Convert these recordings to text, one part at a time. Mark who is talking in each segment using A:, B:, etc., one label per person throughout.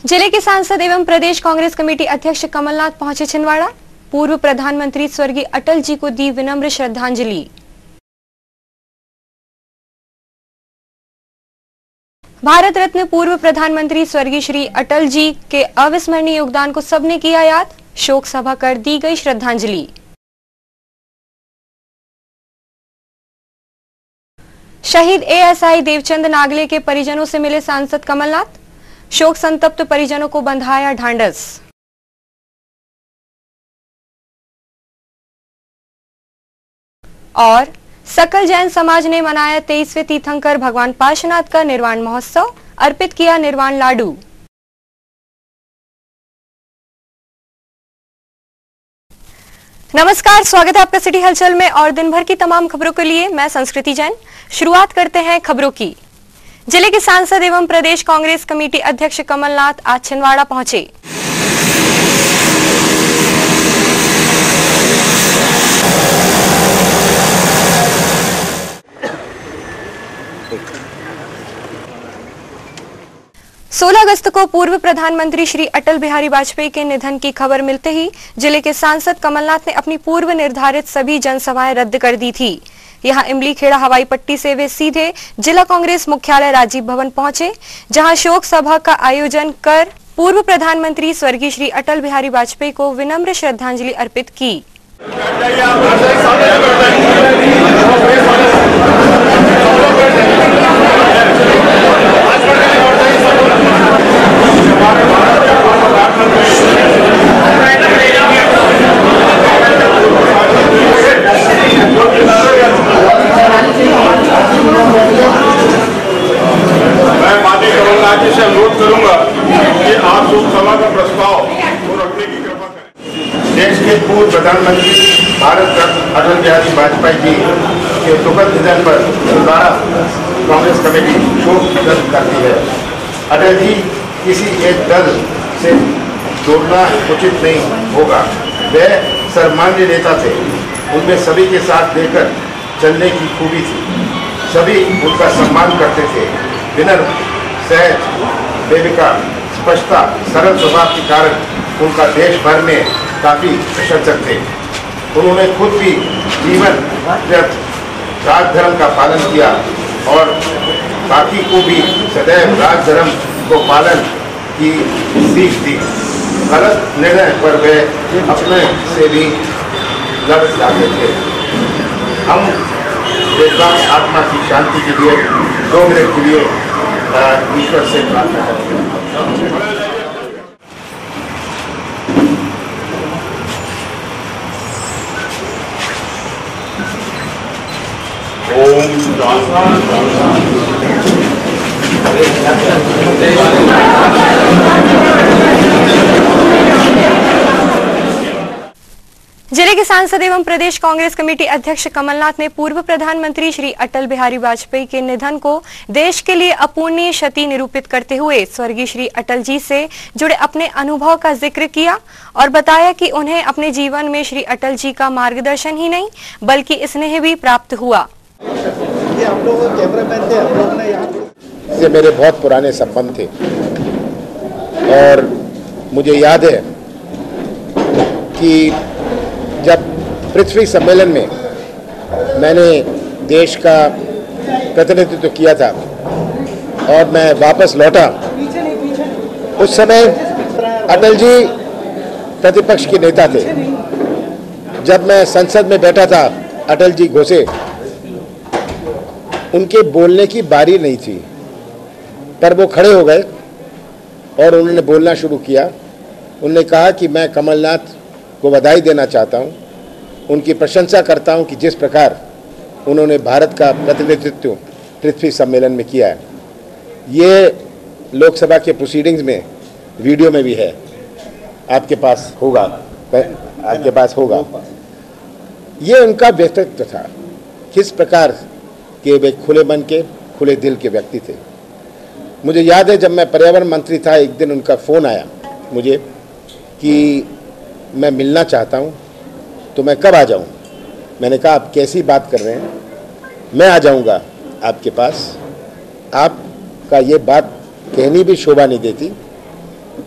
A: जिले के सांसद एवं प्रदेश कांग्रेस कमेटी अध्यक्ष कमलनाथ पहुंचे छिंदवाड़ा। पूर्व प्रधानमंत्री स्वर्गीय अटल जी को दी विनम्र श्रद्धांजलि। भारत रत्न पूर्व प्रधानमंत्री स्वर्गीय श्री अटल जी के अविस्मरणीय योगदान को सबने किया याद। शोक सभा कर दी गई श्रद्धांजलि। शहीद एएसआई देवचंद नागले के परिजनों से मिले सांसद कमलनाथ। शोक संतप्त परिजनों को बंधाया ढांढस। और सकल जैन समाज ने मनाया 23वें तीर्थंकर भगवान पार्श्वनाथ का निर्वाण महोत्सव। अर्पित किया निर्वाण लाडू। नमस्कार, स्वागत है आपका सिटी हलचल में और दिन भर की तमाम खबरों के लिए मैं संस्कृति जैन। शुरुआत करते हैं खबरों की। जिले के सांसद एवं प्रदेश कांग्रेस कमेटी अध्यक्ष कमलनाथ आज छिंदवाड़ा पहुंचे। सोलह अगस्त को पूर्व प्रधानमंत्री श्री अटल बिहारी वाजपेयी के निधन की खबर मिलते ही जिले के सांसद कमलनाथ ने अपनी पूर्व निर्धारित सभी जनसभाएं रद्द कर दी थी। यहां इमली खेड़ा हवाई पट्टी से वे सीधे जिला कांग्रेस मुख्यालय राजीव भवन पहुंचे, जहां शोक सभा का आयोजन कर पूर्व प्रधानमंत्री स्वर्गीय श्री अटल बिहारी वाजपेयी को विनम्र श्रद्धांजलि अर्पित की।
B: मैं माननीय कमलनाथ जी से अनुरोध करूंगा कि आप शोक सभा का प्रस्ताव को रखने की कृपा करें। देश के पूर्व प्रधानमंत्री भारत रत्न अटल बिहारी वाजपेयी जी के दुखद निधन पर छिंदवाड़ा कांग्रेस कमेटी शोक व्यक्त करती है। अटल जी किसी एक दल से जोड़ना उचित नहीं होगा। वे सर्वमान्य नेता थे, उनमें सभी के साथ देकर चलने की खूबी थी। सभी उनका सम्मान करते थे। विनम्र, सहज, बेविकार, स्पष्टता, सरल स्वभाव के कारण उनका देश भर में काफी प्रशंसक थे। उन्होंने खुद भी जीवन व्यर्थ राजधर्म का पालन किया और बाकी को भी सदैव राजधर्म को पालन की सीख दी। गलत निर्णय पर वे अपने से भी लड़ जाते थे। हम देशवासी आत्मा की शांति के लिए 2 मिनट के लिए ईश्वर से प्रार्थना करते हैं। ओम
A: जिले के सांसद एवं प्रदेश कांग्रेस कमेटी अध्यक्ष कमलनाथ ने पूर्व प्रधानमंत्री श्री अटल बिहारी वाजपेयी के निधन को देश के लिए अपूर्णीय क्षति निरूपित करते हुए स्वर्गीय श्री अटल जी से जुड़े अपने अनुभव का जिक्र किया और बताया कि उन्हें अपने जीवन में श्री अटल जी का मार्गदर्शन ही नहीं बल्कि स्नेह भी प्राप्त हुआ।
C: से मेरे बहुत पुराने संबंध थे और मुझे याद है कि जब पृथ्वी सम्मेलन में मैंने देश का प्रतिनिधित्व किया था और मैं वापस लौटा, उस समय अटल जी प्रतिपक्ष के नेता थे। जब मैं संसद में बैठा था, अटल जी घुसे, उनके बोलने की बारी नहीं थी, पर वो खड़े हो गए और उन्होंने बोलना शुरू किया। उन्होंने कहा कि मैं कमलनाथ को बधाई देना चाहता हूं, उनकी प्रशंसा करता हूं कि जिस प्रकार उन्होंने भारत का प्रतिनिधित्व पृथ्वी सम्मेलन में किया है। ये लोकसभा के प्रोसीडिंग्स में वीडियो में भी है, आपके पास होगा। ये उनका व्यक्तित्व था, किस प्रकार के वे खुले मन के, खुले दिल के व्यक्ति थे। मुझे याद है जब मैं पर्यावरण मंत्री था, एक दिन उनका फ़ोन आया मुझे कि मैं मिलना चाहता हूं, तो मैं कब आ जाऊं? मैंने कहा आप कैसी बात कर रहे हैं, मैं आ जाऊंगा आपके पास। आपका ये बात कहनी भी शोभा नहीं देती,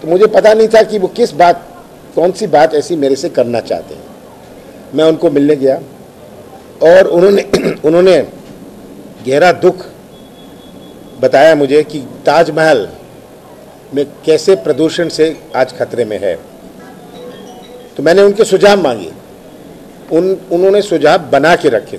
C: तो मुझे पता नहीं था कि वो कौन सी बात ऐसी मेरे से करना चाहते हैं। मैं उनको मिलने गया और उन्होंने गहरा दुख बताया मुझे कि ताजमहल में कैसे प्रदूषण से आज खतरे में है। तो मैंने उनके सुझाव मांगे। उन्होंने सुझाव बना के रखे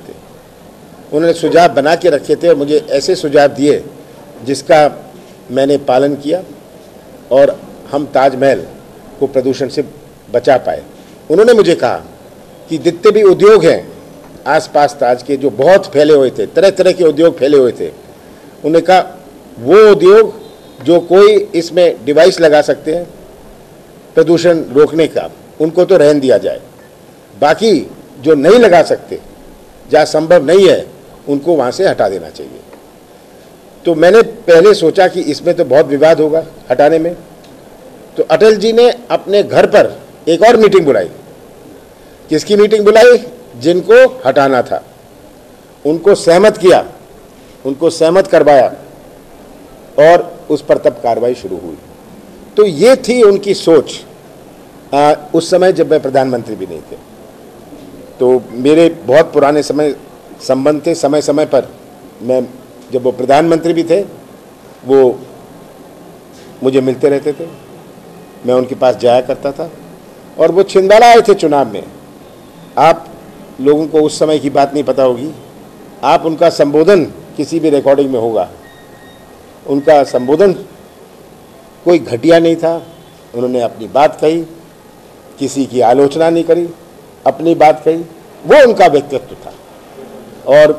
C: थे और मुझे ऐसे सुझाव दिए जिसका मैंने पालन किया और हम ताजमहल को प्रदूषण से बचा पाए। उन्होंने मुझे कहा कि जितने भी उद्योग हैं आसपास ताज के, जो बहुत फैले हुए थे, तरह तरह के उद्योग फैले हुए थे, उन्होंने कहा वो उद्योग जो कोई इसमें डिवाइस लगा सकते हैं प्रदूषण रोकने का, उनको तो रहने दिया जाए, बाकी जो नहीं लगा सकते, जहाँ संभव नहीं है, उनको वहाँ से हटा देना चाहिए। तो मैंने पहले सोचा कि इसमें तो बहुत विवाद होगा हटाने में, तो अटल जी ने अपने घर पर एक और मीटिंग बुलाई। किसकी मीटिंग बुलाई? जिनको हटाना था, उनको सहमत किया, उनको सहमत करवाया और उस पर तब कार्रवाई शुरू हुई। तो ये थी उनकी सोच उस समय जब मैं प्रधानमंत्री भी नहीं थे। तो मेरे बहुत पुराने संबंध थे। समय समय पर मैं, जब वो प्रधानमंत्री भी थे, वो मुझे मिलते रहते थे, मैं उनके पास जाया करता था और वो छिंदवाड़ा आए थे चुनाव में। आप लोगों को उस समय की बात नहीं पता होगी, आप उनका संबोधन किसी भी रिकॉर्डिंग में होगा, उनका संबोधन कोई घटिया नहीं था। उन्होंने अपनी बात कही, किसी की आलोचना नहीं करी, अपनी बात कही, वो उनका व्यक्तित्व था। और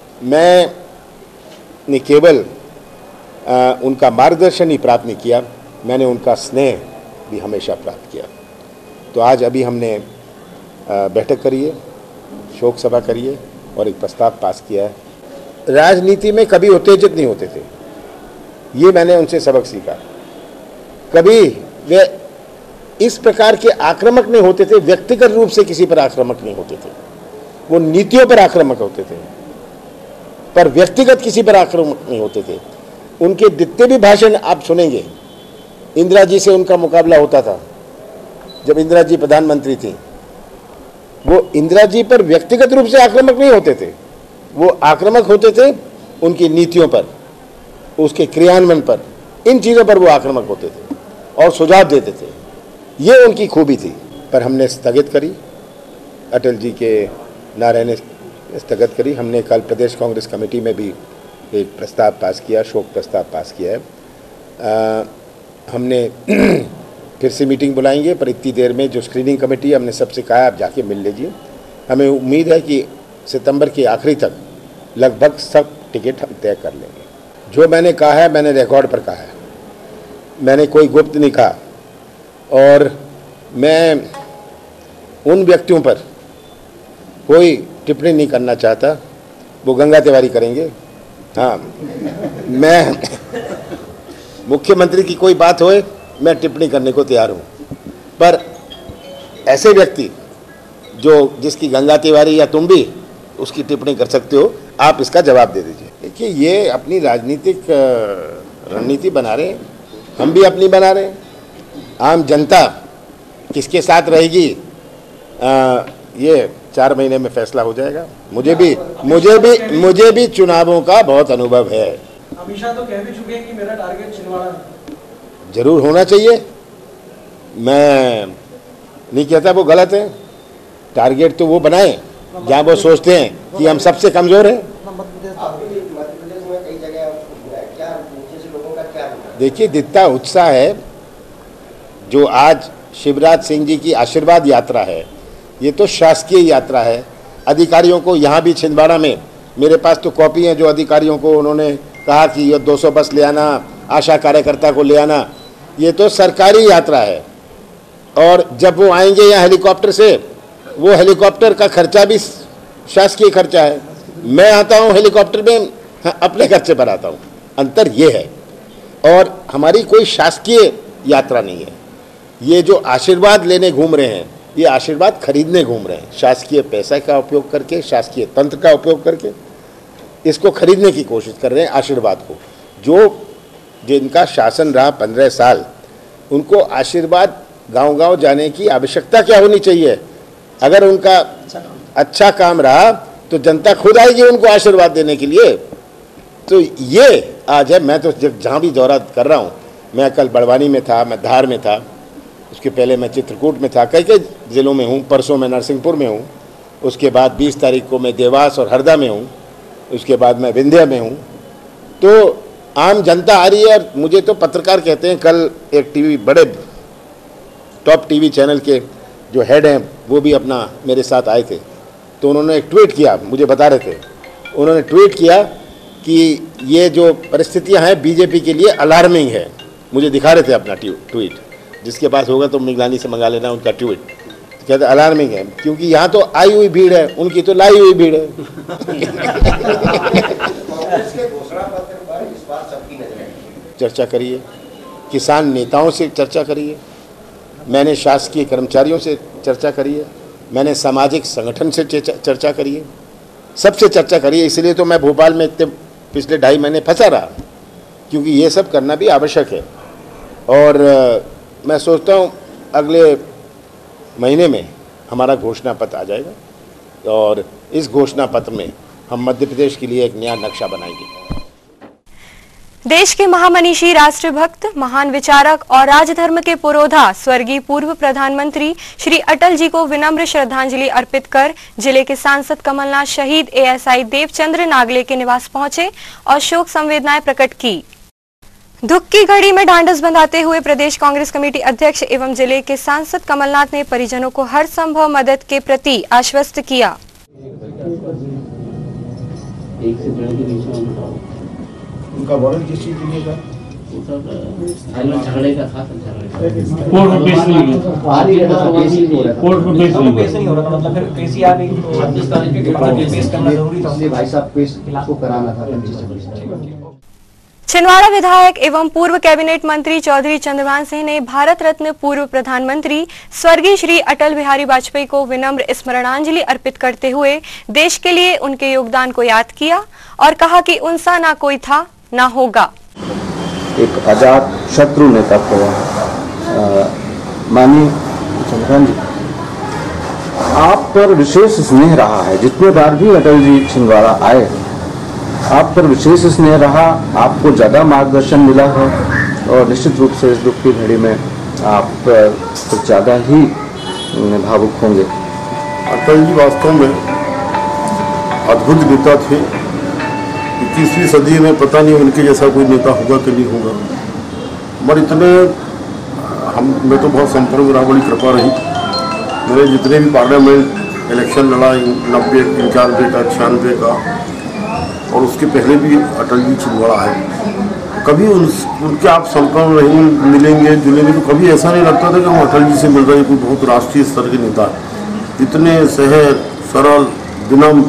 C: मैंने केवल उनका मार्गदर्शन ही प्राप्त नहीं किया, मैंने उनका स्नेह भी हमेशा प्राप्त किया। तो आज अभी हमने बैठक करी है, शोक सभा करी है और एक प्रस्ताव पास किया है। राजनीति में कभी उत्तेजित नहीं होते थे, ये मैंने उनसे सबक सीखा। कभी वे इस प्रकार के आक्रामक नहीं होते थे, व्यक्तिगत रूप से किसी पर आक्रामक नहीं होते थे, वो नीतियों पर आक्रामक होते थे, पर व्यक्तिगत किसी पर आक्रामक नहीं होते थे। उनके जितने भी भाषण आप सुनेंगे, इंदिरा जी से उनका मुकाबला होता था जब इंदिरा जी प्रधानमंत्री थी। वो इंदिरा जी पर व्यक्तिगत रूप से आक्रामक नहीं होते थे, वो आक्रामक होते थे उनकी नीतियों पर, उसके क्रियान्वयन पर, इन चीज़ों पर वो आक्रामक होते थे और सुझाव देते थे। ये उनकी खूबी थी। पर हमने स्थगित करी, अटल जी के ना रहने स्थगित करी। हमने कल प्रदेश कांग्रेस कमेटी में भी एक प्रस्ताव पास किया, शोक प्रस्ताव पास किया है। हमने फिर से मीटिंग बुलाएंगे, पर इतनी देर में जो स्क्रीनिंग कमेटी है, हमने सबसे कहा आप जाके मिल लीजिए। हमें उम्मीद है कि सितंबर के आखिरी तक लगभग सब टिकट हम तय कर लेंगे। जो मैंने कहा है, मैंने रिकॉर्ड पर कहा है, मैंने कोई गुप्त नहीं कहा। और मैं उन व्यक्तियों पर कोई टिप्पणी नहीं करना चाहता, वो गंगा तिवारी करेंगे। हाँ, मैं मुख्यमंत्री की कोई बात होए, मैं टिप्पणी करने को तैयार हूँ, पर ऐसे व्यक्ति जिसकी गंगा तिवारी या तुम भी उसकी टिप्पणी कर सकते हो, आप इसका जवाब दे दीजिए। देखिए, ये अपनी राजनीतिक रणनीति बना रहे हैं, हम भी अपनी बना रहे हैं। आम जनता किसके साथ रहेगी, ये 4 महीने में फैसला हो जाएगा। मुझे भी चुनावों का बहुत अनुभव है।
D: अमित शाह तो कह भी चुके हैं कि मेरा टारगेट छिंदवाड़ा है।
C: जरूर होना चाहिए, मैं नहीं कहता वो गलत है। टारगेट तो वो बनाए जहाँ वो सोचते हैं कि हम सबसे कमजोर हैं। देखिए, जितना उत्साह है, जो आज शिवराज सिंह जी की आशीर्वाद यात्रा है, ये तो शासकीय यात्रा है। अधिकारियों को यहाँ भी छिंदवाड़ा में मेरे पास तो कॉपी है, जो अधिकारियों को उन्होंने कहा कि ये 200 बस ले आना, आशा कार्यकर्ता को ले आना, ये तो सरकारी यात्रा है। और जब वो आएंगे यहाँ हेलीकॉप्टर से, वो हेलीकॉप्टर का खर्चा भी शासकीय खर्चा है। मैं आता हूँ हेलीकॉप्टर में, अपने खर्चे पर आता हूँ, अंतर ये है। और हमारी कोई शासकीय यात्रा नहीं है। ये जो आशीर्वाद लेने घूम रहे हैं, ये आशीर्वाद खरीदने घूम रहे हैं। शासकीय पैसा का उपयोग करके, शासकीय तंत्र का उपयोग करके इसको खरीदने की कोशिश कर रहे हैं, आशीर्वाद को। जिनका शासन रहा 15 साल, उनको आशीर्वाद गांव-गांव जाने की आवश्यकता क्या होनी चाहिए? अगर उनका अच्छा काम रहा तो जनता खुद आएगी उनको आशीर्वाद देने के लिए। तो ये आज है। मैं तो जहाँ भी दौरा कर रहा हूँ, मैं कल बड़वानी में था, मैं धार में था, उसके पहले मैं चित्रकूट में था, कई कई ज़िलों में हूँ, परसों मैं नरसिंहपुर में हूँ, उसके बाद 20 तारीख को मैं देवास और हरदा में हूँ, उसके बाद मैं विंध्या में हूँ। तो आम जनता आ रही है। और मुझे तो पत्रकार कहते हैं, कल एक टीवी बड़े टॉप टीवी चैनल के जो हेड हैं वो भी अपना मेरे साथ आए थे, तो उन्होंने एक ट्वीट किया, मुझे बता रहे थे, उन्होंने ट्वीट किया कि ये जो परिस्थितियां हैं बीजेपी के लिए अलार्मिंग है। मुझे दिखा रहे थे अपना ट्वीट, जिसके पास होगा तो निगरानी से मंगा लेना उनका ट्वीट। तो कहते अलार्मिंग है, क्योंकि यहाँ तो आई हुई भीड़ है, उनकी तो लाई हुई भीड़ है। चर्चा करिए, किसान नेताओं से चर्चा करिए, मैंने शासकीय कर्मचारियों से चर्चा करिए, मैंने सामाजिक संगठन से चर्चा करिए, सबसे चर्चा करिए। इसलिए तो मैं भोपाल में इतने पिछले 2.5 महीने फंसा रहा, क्योंकि ये सब करना भी आवश्यक है। और मैं सोचता हूँ अगले महीने में हमारा घोषणा पत्र आ जाएगा और इस घोषणा पत्र में हम मध्य प्रदेश के लिए एक नया नक्शा बनाएंगे।
A: देश के महामनीषी, राष्ट्रभक्त, महान विचारक और राजधर्म के पुरोधा स्वर्गीय पूर्व प्रधानमंत्री श्री अटल जी को विनम्र श्रद्धांजलि अर्पित कर जिले के सांसद कमलनाथ शहीद एएसआई देवचंद्र नागले के निवास पहुंचे और शोक संवेदनाएं प्रकट की। दुख की घड़ी में ढांढस बंधाते हुए प्रदेश कांग्रेस कमेटी अध्यक्ष एवं जिले के सांसद कमलनाथ ने परिजनों को हर संभव मदद के प्रति आश्वस्त किया।
C: उनका वारंट किस चीज के लिए था?
E: झगड़े का था।
F: कोर्ट में पेश नहीं हुआ, कोर्ट में पेश नहीं हो रहा था, मतलब फिर केसी आ गई तो 26 तारीख के पेश करना जरूरी था, इसलिए भाई साहब पेश को कराना था 25-26।
A: छिंदवाड़ा विधायक एवं पूर्व कैबिनेट मंत्री चौधरी चंद्रभान सिंह ने भारत रत्न पूर्व प्रधानमंत्री स्वर्गीय श्री अटल बिहारी वाजपेयी को विनम्र स्मरणांजलि अर्पित करते हुए देश के लिए उनके योगदान को याद किया और कहा कि उनसा ना कोई था ना होगा।
G: एक आजाद शत्रु नेता थे माननीय चंद्रभान जी, आप पर विशेष स्नेह रहा है। जितने बार भी अटल जी छिंदवाड़ा आए, आप पर विशेष स्नेह रहा, आपको ज़्यादा मार्गदर्शन मिला है और निश्चित रूप से इस दुख की घड़ी में आप कुछ ज़्यादा ही भावुक होंगे।
B: अटल जी वास्तव में अद्भुत नेता थे। 21वीं सदी में पता नहीं उनके जैसा कोई नेता होगा कि नहीं होगा, मगर इतने मैं तो बहुत संपर्क में रहा, बड़ी कृपा रही। मैंने जितने भी पार्लियामेंट इलेक्शन लड़ा 90, 91 का, 96 का और उसके पहले भी अटल जी छिंदवाड़ा है, कभी उनके आप संपर्क में नहीं मिलेंगे जुलेंगे तो कभी ऐसा नहीं लगता था कि हम अटल जी से मिल रहे हैं, कोई बहुत राष्ट्रीय स्तर के नेता। इतने सहज, सरल, विनम्र,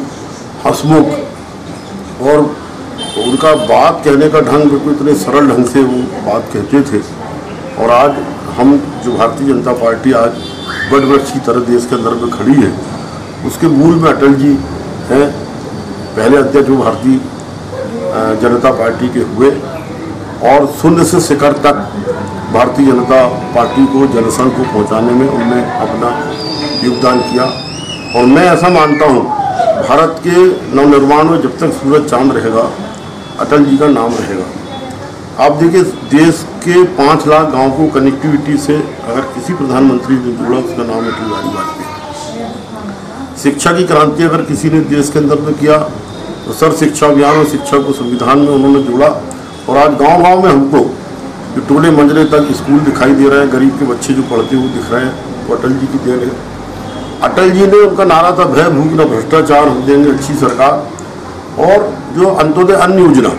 B: हंसमुख और उनका बात कहने का ढंग बिल्कुल इतने सरल ढंग से वो बात कहते थे। और आज हम जो भारतीय जनता पार्टी आज बड़ वृक्ष की तरह देश के अंदर में खड़ी है, उसके मूल में अटल जी हैं। पहले अध्यक्ष वो भारतीय जनता पार्टी के हुए और शून्य से शिखर तक भारतीय जनता पार्टी को, जनसंघ को पहुंचाने में उन्होंने अपना योगदान किया। और मैं ऐसा मानता हूं, भारत के नवनिर्माण में जब तक सूरज चांद रहेगा, अटल जी का नाम रहेगा। आप देखिए, देश के 5 लाख गाँव को कनेक्टिविटी से अगर किसी प्रधानमंत्री ने जोड़ा, उसका नाम है अटल बिहारी वाजपेयी। शिक्षा की क्रांति अगर किसी ने देश के अंदर में किया तो सर्व शिक्षा अभियान और शिक्षा को संविधान में उन्होंने जोड़ा। और आज गांव-गांव में हमको जो टोले मंजरे तक स्कूल दिखाई दे रहे हैं, गरीब के बच्चे जो पढ़ते हुए दिख रहे हैं, वो अटल जी की देन है। अटल जी ने, उनका नारा था भय भूख न भ्रष्टाचार, हम देंगे अच्छी सरकार। और जो अंत्योदय अन्न योजना,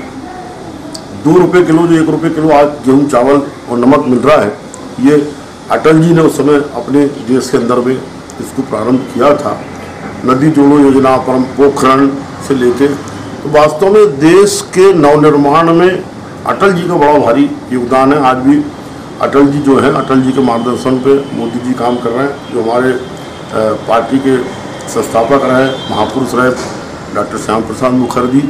B: 2 रुपये किलो, जो 1 रुपये किलो आज गेहूँ, चावल और नमक मिल रहा है, ये अटल जी ने उस समय अपने देश के अंदर में इसको प्रारंभ किया था। नदी जोड़ो योजना, परम पोखरण से लेके, तो वास्तव में देश के नवनिर्माण में अटल जी का बड़ा भारी योगदान है। आज भी अटल जी जो है, अटल जी के मार्गदर्शन पे मोदी जी काम कर रहे हैं। जो हमारे पार्टी के संस्थापक रहे, महापुरुष रहे डॉक्टर श्याम प्रसाद मुखर्जी,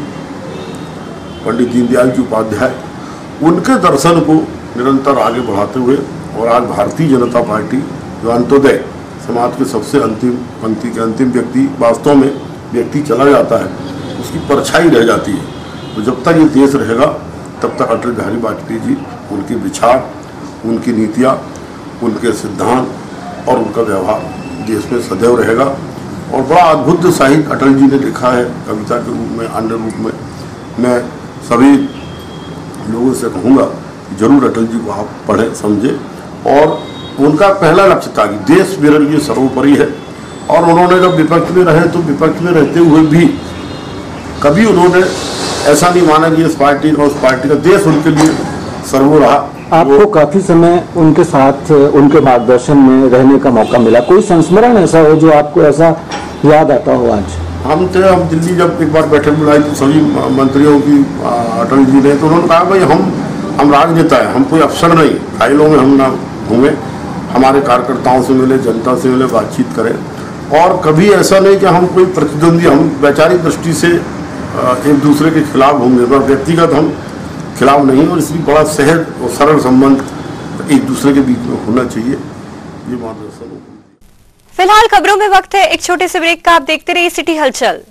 B: पंडित दीनदयाल जी उपाध्याय, उनके दर्शन को निरंतर आगे बढ़ाते हुए और आज भारतीय जनता पार्टी जो अंत्योदय समाज के सबसे अंतिम पंक्ति के अंतिम व्यक्ति वास्तव में व्यक्ति चला जाता है, उसकी परछाई रह जाती है। तो जब तक ये देश रहेगा तब तक अटल बिहारी वाजपेयी जी, उनके विचार, उनकी नीतियाँ, उनके सिद्धांत और उनका व्यवहार देश में सदैव रहेगा। और बड़ा अद्भुत साहित्य अटल जी ने लिखा है, कविता के रूप में, अन्य रूप में। मैं सभी लोगों से कहूँगा जरूर अटल जी को आप पढ़ें, समझें। और उनका पहला लक्ष्य था कि देश मेरे लिए सर्वोपरि है। और उन्होंने जब विपक्ष में रहे तो विपक्ष में रहते हुए भी कभी उन्होंने ऐसा नहीं माना कि इस पार्टी और उस पार्टी का, देश उनके लिए सर्वो रहा।
G: आपको काफी समय उनके साथ, उनके मार्गदर्शन में रहने का मौका मिला। कोई संस्मरण ऐसा हो जो आपको ऐसा याद आता हो आज?
B: हम दिल्ली जब एक बार बैठक बुलाई तो सभी मंत्रियों की अटल जी ने, तो उन्होंने कहा भाई हम राजनेता है, हम कोई अफसर नहीं, फाइलों में हम ना घूमें, हमारे कार्यकर्ताओं से मिले, जनता से मिले, बातचीत करें। और कभी ऐसा नहीं कि हम कोई प्रतिद्वंदी, हम वैचारिक दृष्टि से एक दूसरे के खिलाफ होंगे, पर व्यक्तिगत हम खिलाफ नहीं। और इसलिए बड़ा सहज और सरल संबंध एक दूसरे के बीच में होना चाहिए। ये मार्गदर्शन।
A: फिलहाल खबरों में वक्त है एक छोटे से ब्रेक का। आप देखते रहिए सिटी हलचल।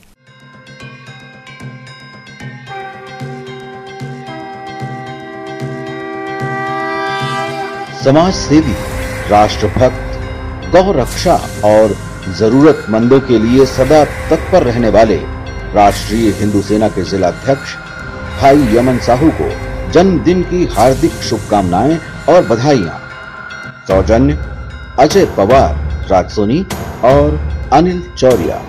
E: समाज सेवी, राष्ट्रभक्त, गौ रक्षा और जरूरतमंदों के लिए सदा तत्पर रहने वाले राष्ट्रीय हिंदू सेना के जिला अध्यक्ष भाई यमन साहू को जन्मदिन की हार्दिक शुभकामनाएं और बधाइयां। सौजन्य अजय पवार, राजसोनी और अनिल चौरिया।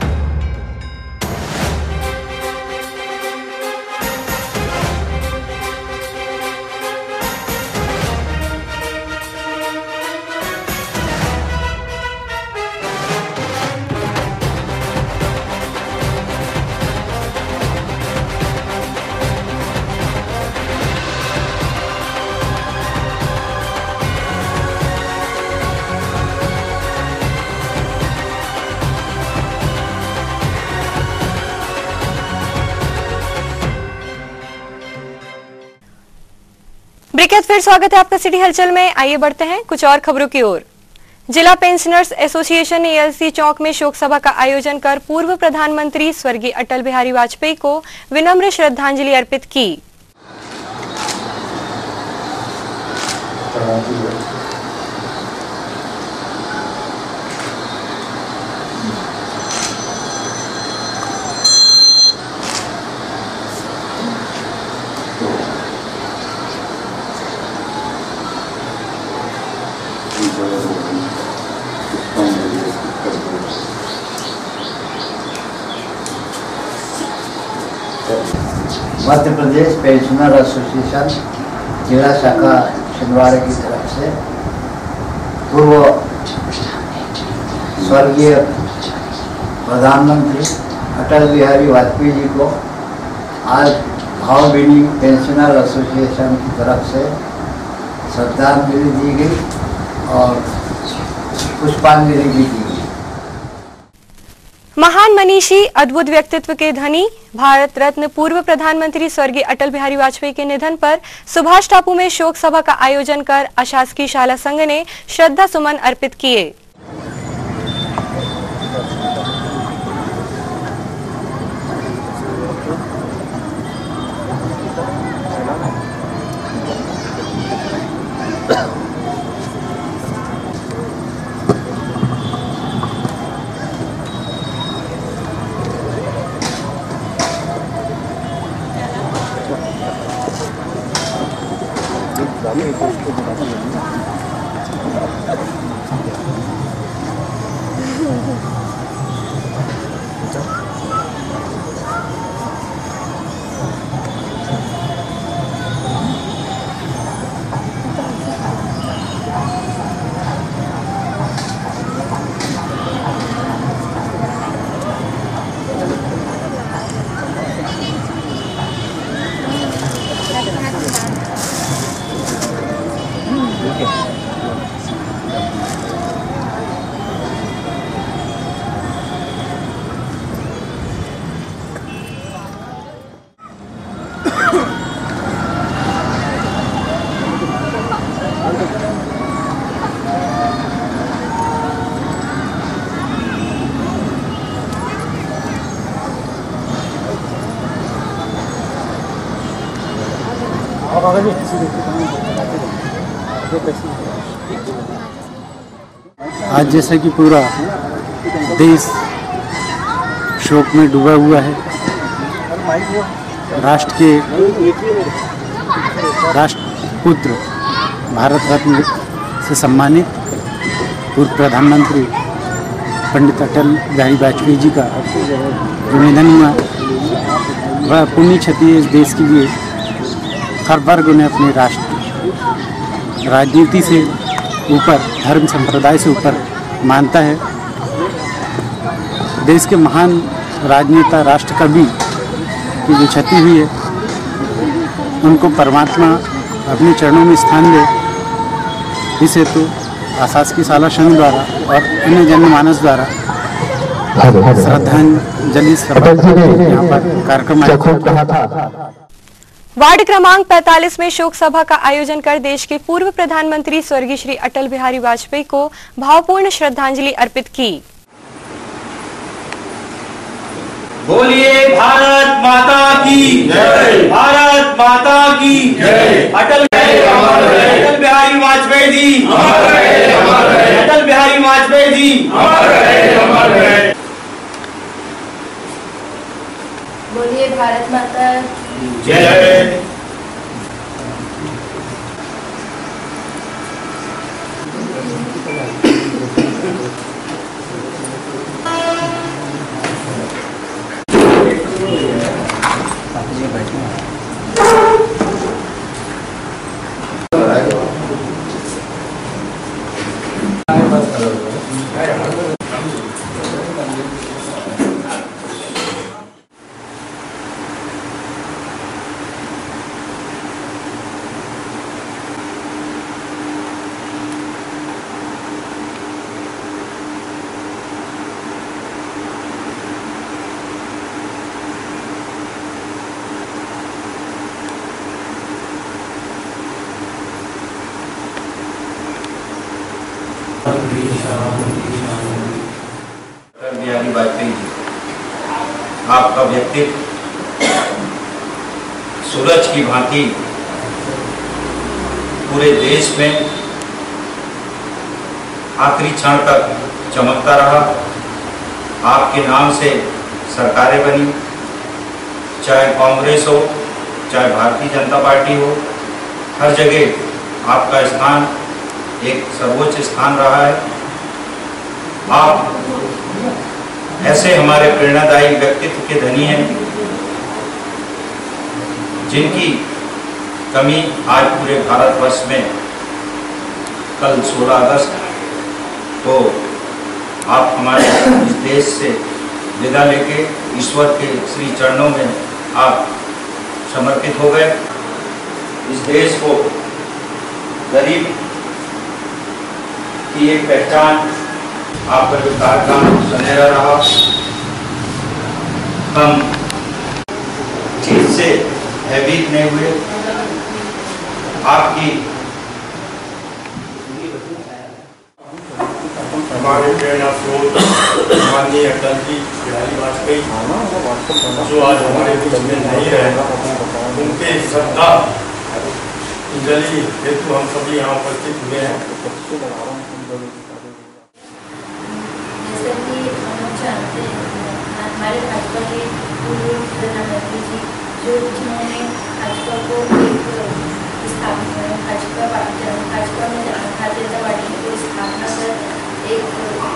A: ब्रेक के फिर स्वागत है आपका सिटी हलचल में। आइए बढ़ते हैं कुछ और खबरों की ओर। जिला पेंशनर्स एसोसिएशन ने एलसी चौक में शोक सभा का आयोजन कर पूर्व प्रधानमंत्री स्वर्गीय अटल बिहारी वाजपेयी को विनम्र श्रद्धांजलि अर्पित की।
H: मध्य प्रदेश पेंशनर एसोसिएशन जिला शाखा छिंदवाड़ा की तरफ से पूर्व स्वर्गीय प्रधानमंत्री अटल बिहारी वाजपेयी जी को आज भावभीनी पेंशनर एसोसिएशन की तरफ से श्रद्धांजलि दी गई और पुष्पांजलि भी दी गई।
A: महान मनीषी, अद्भुत व्यक्तित्व के धनी, भारत रत्न पूर्व प्रधानमंत्री स्वर्गीय अटल बिहारी वाजपेयी के निधन पर सुभाष टापू में शोक सभा का आयोजन कर अशासकीय शाला संघ ने श्रद्धा सुमन अर्पित किए।
I: आज जैसा कि पूरा देश शोक में डूबा हुआ है, राष्ट्र के राष्ट्रपुत्र भारत रत्न से सम्मानित पूर्व प्रधानमंत्री पंडित अटल बिहारी वाजपेयी जी का जो निधन हुआ, वह पुण्य क्षति इस देश के लिए। हर वर्ग उन्हें अपने राष्ट्र राजनीति से ऊपर, धर्म संप्रदाय से ऊपर मानता है। देश के महान राजनेता, राष्ट्र कवि की जो क्षति हुई है, उनको परमात्मा अपने चरणों में स्थान दे, इस हेतु आसास की शाला संघ द्वारा और अन्य जनमानस द्वारा श्रद्धांजलि यहाँ पर कार्यक्रम आयोजित।
A: वार्ड क्रमांक 45 में शोक सभा का आयोजन कर देश के पूर्व प्रधानमंत्री स्वर्गीय श्री अटल बिहारी वाजपेयी को भावपूर्ण श्रद्धांजलि अर्पित की।
J: बोलिए भारत माता की जय, भारत माता की जय। अटल बिहारी वाजपेयी जी, अटल बिहारी वाजपेयी जी।
K: बोलिए भारत माता की
J: जय। अटल बिहारी वाजपेयी जी, आपका व्यक्तित्व सूरज की भांति पूरे देश में आखिरी क्षण तक चमकता रहा। आपके नाम से सरकारें बनी, चाहे कांग्रेस हो, चाहे भारतीय जनता पार्टी हो, हर जगह आपका स्थान एक सर्वोच्च स्थान रहा है। आप ऐसे हमारे प्रेरणादायी व्यक्तित्व के धनी हैं, जिनकी कमी आज पूरे भारतवर्ष में, कल 16 अगस्त को आप हमारे इस देश से विदा लेके ईश्वर के श्री चरणों में आप समर्पित हो गए। इस देश को गरीब की एक पहचान आपका जो कार्यक्रम सुनहरा रहा। हम चीज से भयभीत नहीं हुए। आपकी
B: हमारे प्रेरणा स्रोत माननीय अटल जी बिहारी वाजपेयी, जो आज हमारे बीच में नहीं रहे, उनके श्रद्धा अंजलि हेतु हम सभी यहाँ उपस्थित हुए हैं।
K: जैसा कि हम लोग जानते हैं, हमारे भाजपा के पूर्व प्रधानमंत्री जी, जिन्होंने भाजपा को एक स्थापना, भाजपा में भारतीय जनता पार्टी को स्थापना कर एक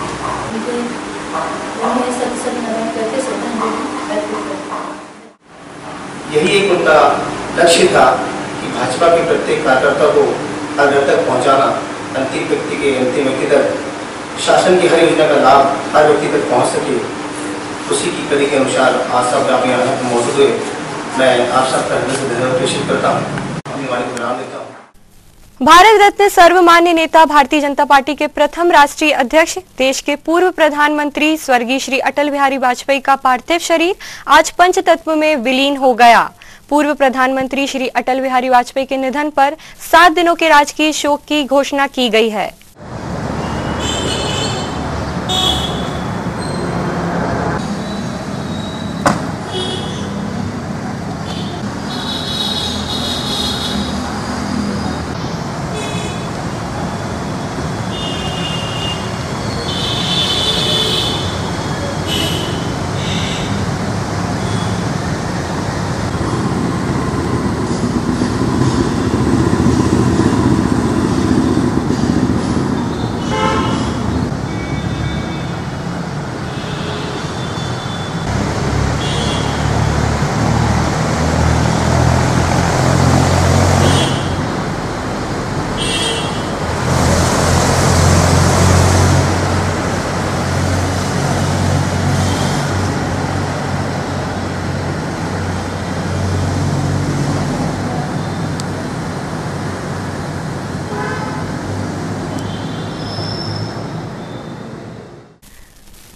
K: उन्हें सब नमन करके श्रद्धांजलि अर्पित करते।
J: यही एक उनका लक्ष्य था कि भाजपा के प्रत्येक कार्यकर्ता को हर घर तक पहुँचाना, अंतिम व्यक्ति के अंतिम व्यक्ति तक शासन की हर योजना का लाभ हर व्यक्ति तक पहुँच सके। उसी की कड़ी के अनुसार आज सब आप यहाँ मौजूद हुए। मैं आप सबका हृदय से धन्यवाद प्रेषित करता हूँ, अपनी वाणी को विराम देता हूँ।
A: भारत रत्न सर्वमान्य नेता भारतीय जनता पार्टी के प्रथम राष्ट्रीय अध्यक्ष, देश के पूर्व प्रधानमंत्री स्वर्गीय श्री अटल बिहारी वाजपेयी का पार्थिव शरीर आज पंचतत्व में विलीन हो गया। पूर्व प्रधानमंत्री श्री अटल बिहारी वाजपेयी के निधन पर 7 दिनों के राजकीय शोक की घोषणा की गई है।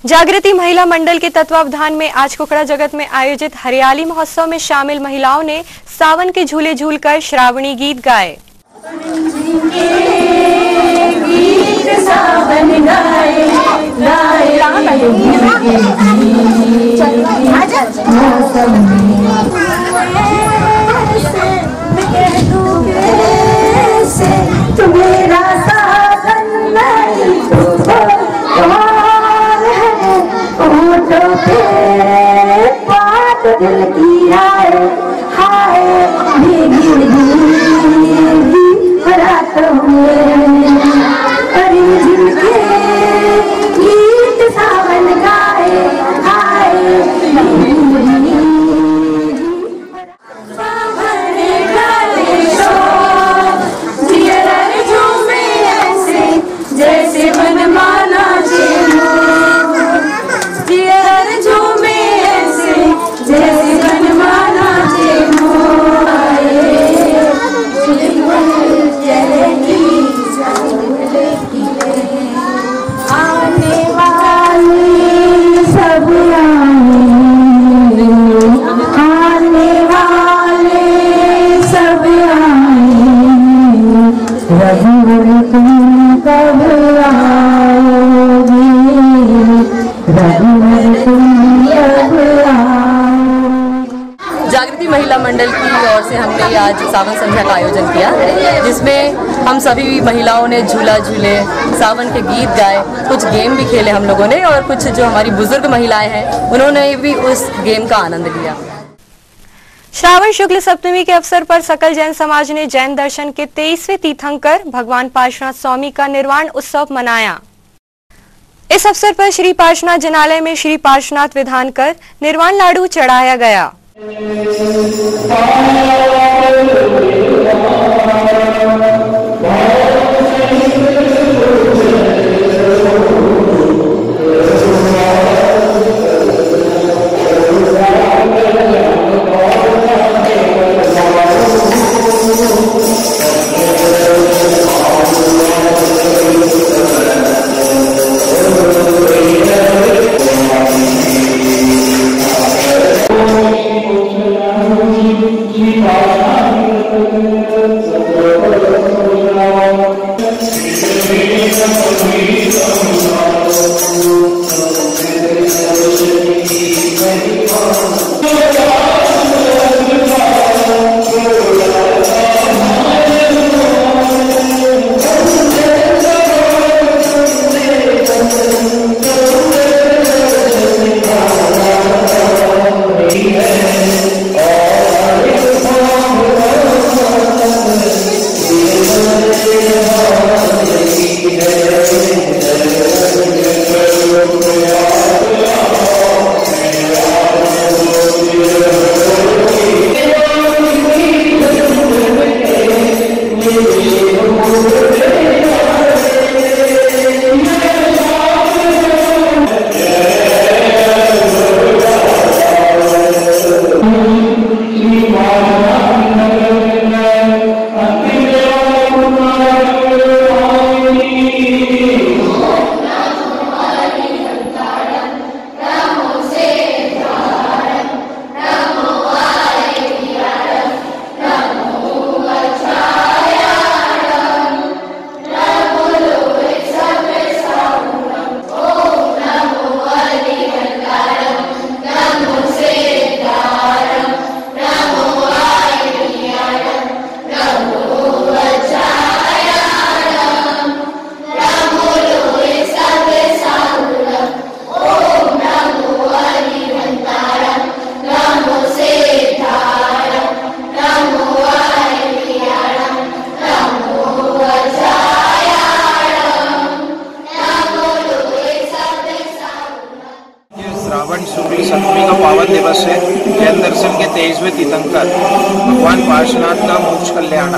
A: जागृति महिला मंडल के तत्वावधान में आज कुकड़ा जगत में आयोजित हरियाली महोत्सव में शामिल महिलाओं ने सावन के झूले झूलकर श्रावणी गीत गाए।
L: दिल की हाय हाय भीगी भीगी रातों में अरे जिनके गीत सावन गाए हाय जैसे मन माना
M: जागृति महिला मंडल की ओर से हमने आज सावन संध्या का आयोजन किया, जिसमें हम सभी महिलाओं ने झूला झूले, सावन के गीत गाए, कुछ गेम भी खेले हम लोगों ने और कुछ जो हमारी बुजुर्ग महिलाएं हैं उन्होंने भी उस गेम का आनंद लिया।
A: श्रावण शुक्ल सप्तमी के अवसर पर सकल जैन समाज ने जैन दर्शन के 23वें तीर्थंकर भगवान पार्श्वनाथ स्वामी का निर्वाण उत्सव मनाया। इस अवसर पर श्री पार्श्वनाथ जिनालय में श्री पार्श्वनाथ विधान कर निर्वाण लाडू चढ़ाया गया।
N: सप्तमी का पावन दिवस है। जैन दर्शन के 23वें तीर्थंकर भगवान पार्श्वनाथ का मोक्ष कल्याण।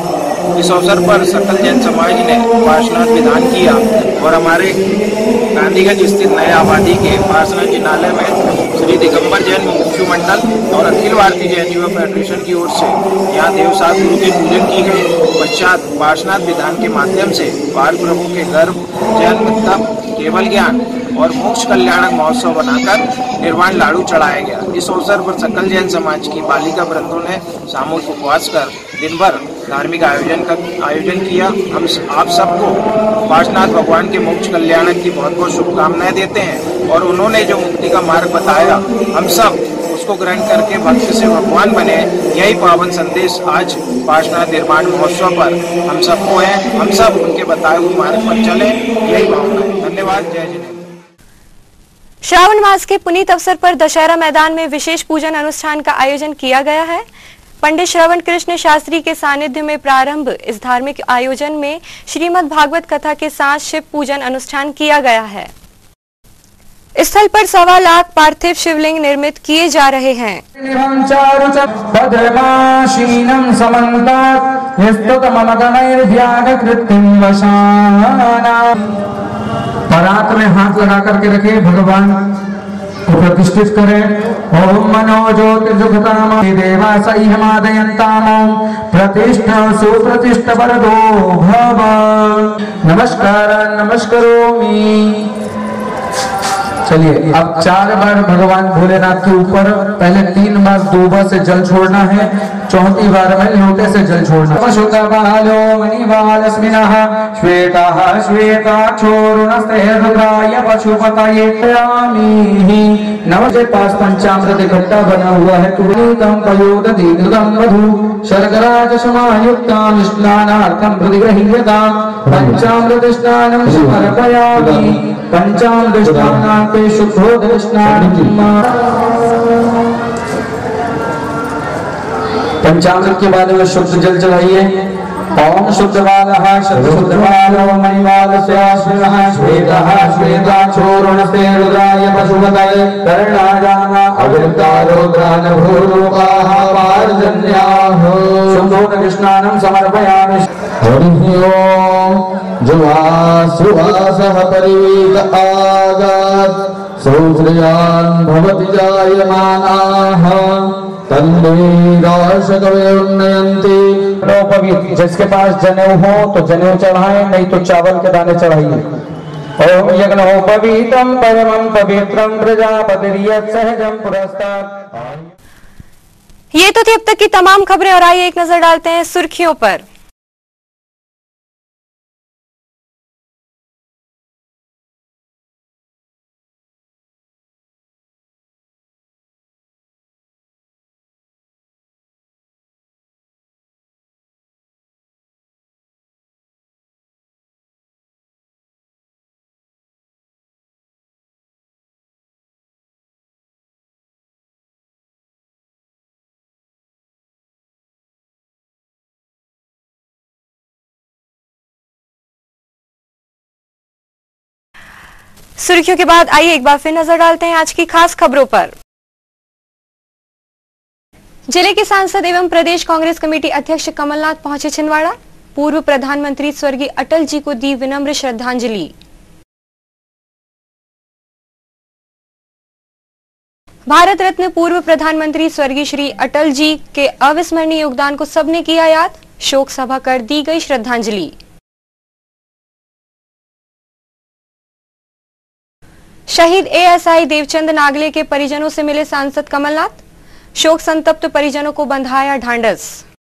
N: इस अवसर पर सकल जैन समाज ने पार्श्वनाथ विधान किया और हमारे गांधीगंज स्थित नए आबादी के पार्श्वनाथ जिनालय में श्री दिगंबर जैन मुमुक्षु मंडल और अखिल भारतीय जैन युवा फेडरेशन की ओर से यहाँ देवसात गुरु की पूजन की गई। पश्चात पार्श्वनाथ विधान के माध्यम से बाल प्रभु के गर्भ, जन्म, तप, केवल ज्ञान और मोक्ष कल्याणक महोत्सव बनाकर निर्वाण लाडू चढ़ाया गया। इस अवसर पर सकल जैन समाज की बालिका वृंदों ने सामूहिक उपवास कर दिन भर धार्मिक आयोजन किया। हम आप सबको पार्श्वनाथ भगवान के मोक्ष कल्याणक की बहुत बहुत शुभकामनाएं देते हैं और उन्होंने जो मुक्ति का मार्ग बताया हम सब उसको ग्रहण करके भक्त से भगवान बने, यही पावन संदेश आज पार्श्वनाथ निर्वाण महोत्सव पर हम सबको है। हम सब उनके बताए हुए मार्ग पर चले, यही भावना है। धन्यवाद। जय जिनेन्द्र।
A: श्रावण मास के पुनीत अवसर पर दशहरा मैदान में विशेष पूजन अनुष्ठान का आयोजन किया गया है। पंडित श्रवण कृष्ण शास्त्री के सानिध्य में प्रारंभ इस धार्मिक आयोजन में श्रीमद् भागवत कथा के साथ शिव पूजन अनुष्ठान किया गया है। स्थल पर 1.25 लाख पार्थिव शिवलिंग निर्मित किए जा रहे हैं।
O: परात में हाथ लगा करके रखे, भगवान को प्रतिष्ठित करें। ओम मनो ज्योतिर्जुगताम देवा सह्यमादयन्ताम प्रतिष्ठ सुप्रतिष्ठ वरदो भव। नमस्कार नमस्करोमि। चलिए अब 4 बार भगवान भोलेनाथ के ऊपर, पहले 3 बार दूबा से जल छोड़ना है, 4थी बार में लोटे से जल छोड़ना। पशुकबालो मणिवालस्मिनः श्वेताः श्वेताक्षोरुणस्ते रुद्राय पशुपतये यामिहि। नव के पास पंचामृत इकट्ठा बना हुआ है। तुरीतम पयोदधीकृतं मधु शर्कराज समायुक्तां स्नानार्थं प्रतिगृह्यतां पंचामृत स्नानं समर्पयामि। पंचामृत स्नानां पे शुद्धोदक स्नान। पंचामृत के बाद में शुद्ध जल चढ़ाइए। ओम शुद्धवालः शुद्धवालो मणिवालस्य श्वेतः श्वेताक्षोरुणस्ते रुद्राय पशुपतये कर्णाजाना अवृतारोग्रान भूरूपाः पार्जन्याः शुद्धोदक स्नानं समर्पयामि। हरिः ओम। जुवासुवासः परिवीत आगात् सौश्रियान् भवति जायमानाः जिसके पास जनेऊ हो तो जनेऊ चढ़ाएं, नहीं तो चावल के दाने चढ़ाइए। ओम यज्ञोपवीतम परमं पवित्रं प्रजापतिर्यत् सहजं पुरस्तात्।
A: ये तो थी अब तक की तमाम खबरें और आइए एक नजर डालते हैं सुर्खियों पर। सुर्खियों के बाद आइए एक बार फिर नजर डालते हैं आज की खास खबरों पर। जिले के सांसद एवं प्रदेश कांग्रेस कमेटी अध्यक्ष कमलनाथ पहुंचे छिंदवाड़ा। पूर्व प्रधानमंत्री स्वर्गीय अटल जी को दी विनम्र श्रद्धांजलि। भारत रत्न पूर्व प्रधानमंत्री स्वर्गीय श्री अटल जी के अविस्मरणीय योगदान को सबने किया याद। शोक सभा कर दी गई श्रद्धांजलि। शहीद एएसआई देवचंद नागले के परिजनों से मिले सांसद कमलनाथ। शोक संतप्त परिजनों को बंधाया ढांढस।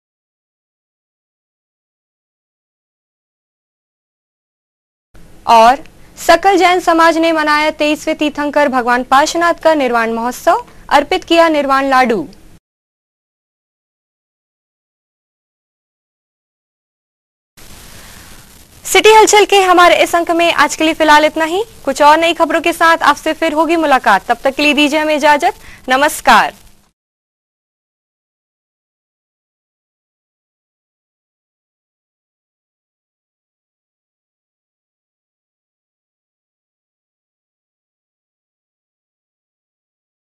A: और सकल जैन समाज ने मनाया 23वें तीर्थंकर भगवान पार्श्वनाथ का निर्वाण महोत्सव। अर्पित किया निर्वाण लाडू। सिटी हलचल के हमारे इस अंक में आज के लिए फिलहाल इतना ही। कुछ और नई खबरों के साथ आपसे फिर होगी मुलाकात। तब तक के लिए दीजिए हमें इजाजत। नमस्कार।